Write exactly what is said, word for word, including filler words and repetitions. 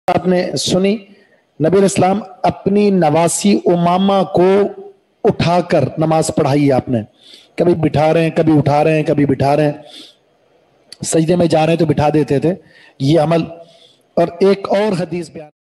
आपने सुनी, नबी इस्लाम अपनी नवासी उमामा को उठाकर नमाज पढ़ाई आपने। कभी बिठा रहे हैं, कभी उठा रहे हैं, कभी बिठा रहे हैं, सजदे में जा रहे हैं तो बिठा देते थे, ये अमल। और एक और हदीस बयान